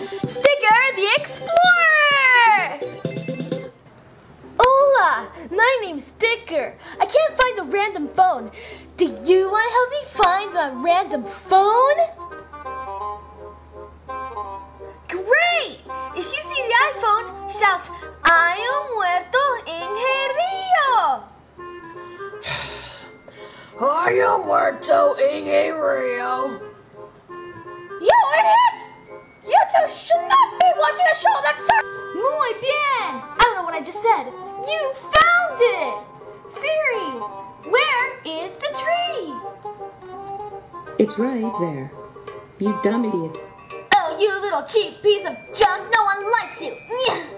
Sticker the Explorer! Hola, my name's Sticker. I can't find a random phone. Do you want to help me find a random phone? Great! If you see the iPhone, shout, "Hay un muerto en el río!" Hay un muerto en el río. You idiots! You two should not be watching a show that starts. Muy bien! I don't know what I just said. You found it! Siri, where is the tree? It's right there. You dumb idiot. Oh, you little cheap piece of junk! No one likes you!